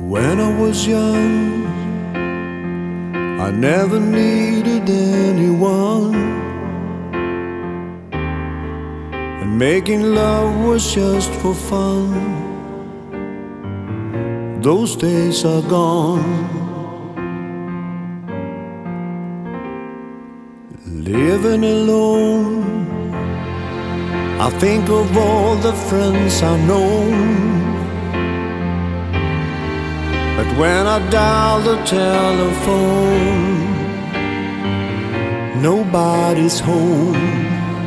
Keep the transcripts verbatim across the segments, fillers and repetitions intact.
When I was young, I never needed anyone, and making love was just for fun. Those days are gone. Living alone, I think of all the friends I've known. But when I dial the telephone, nobody's home.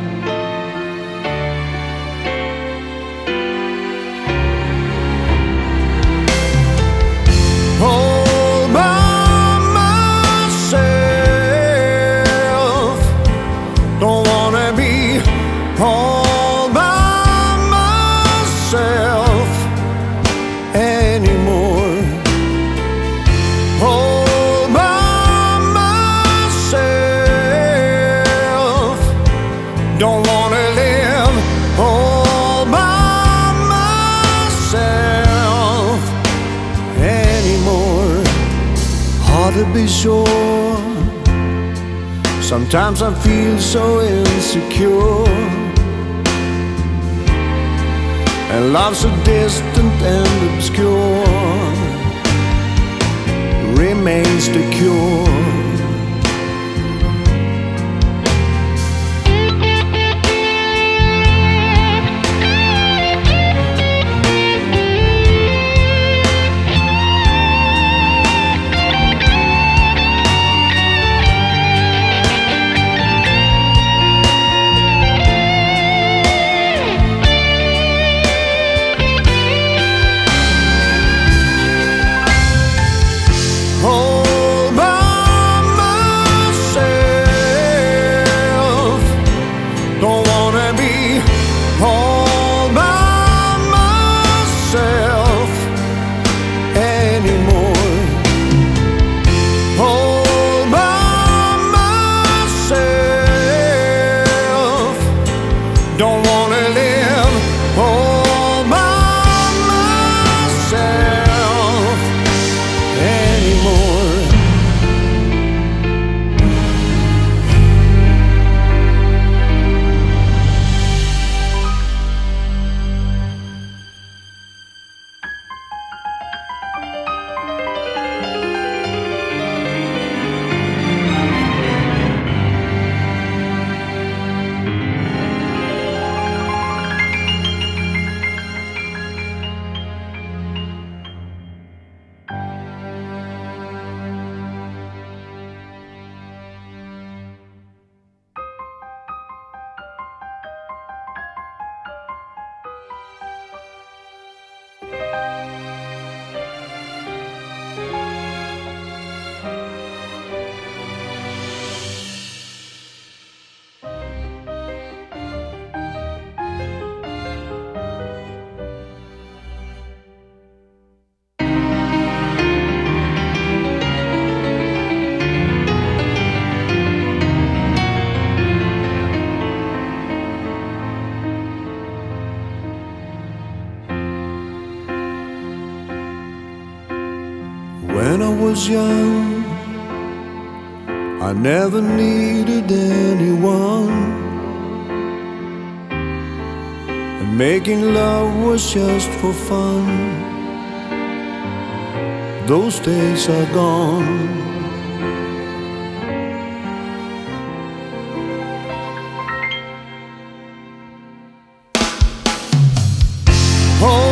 All by myself, don't wanna be all by myself anymore. All by myself, don't wanna live all by myself anymore. Hard to be sure, sometimes I feel so insecure, and love so distant and obscure remains the cure. Don't wanna live all by myself anymore. When I was young, I never needed anyone, and making love was just for fun. Those days are gone. Oh,